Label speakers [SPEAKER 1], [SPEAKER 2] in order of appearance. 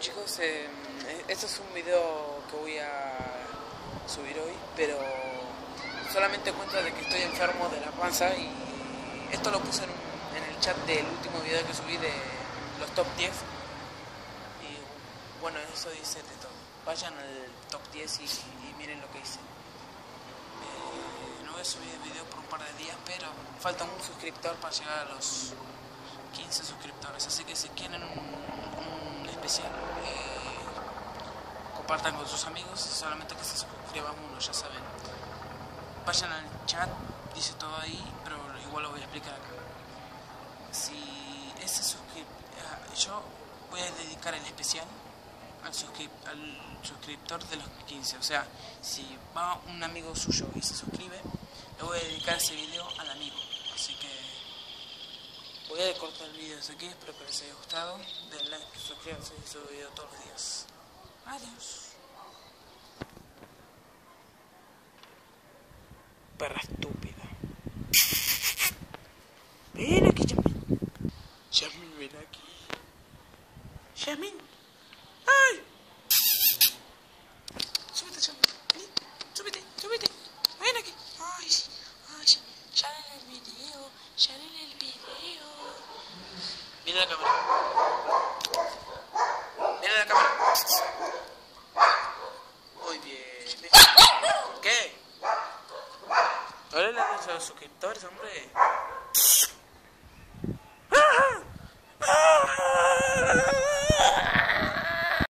[SPEAKER 1] chicos, este es un video que voy a subir hoy, pero solamente cuento de que estoy enfermo de la panza y esto lo puse en el chat del último video que subí de los top 10 y bueno, eso dice de todo. Vayan al top 10 y miren lo que hice. No voy a subir el video por un par de días, pero falta un suscriptor para llegar a los 15 suscriptores, así que si quieren un especial, compartan con sus amigos, solamente que se suscriban uno, ya saben. Vayan al chat, dice todo ahí, pero igual lo voy a explicar acá. Si ese yo voy a dedicar el especial al suscriptor de los 15, o sea, si va un amigo suyo y se suscribe, le voy a dedicar ese video al amigo, así que voy a cortar el video desde aquí, espero que les haya gustado, den like, suscríbanse y subo video todos los días. Adiós. Perra estúpida. Ven aquí, Yamin. Yamin, ven aquí. Yamin. ¡Ay! Súbete, Yamin. Súbete, súbete. Ven aquí. Ay, ay. Sale el video. Sale el video. Mira la cámara. Mira la cámara. Muy bien. ¿Qué? Hola a los suscriptores, hombre.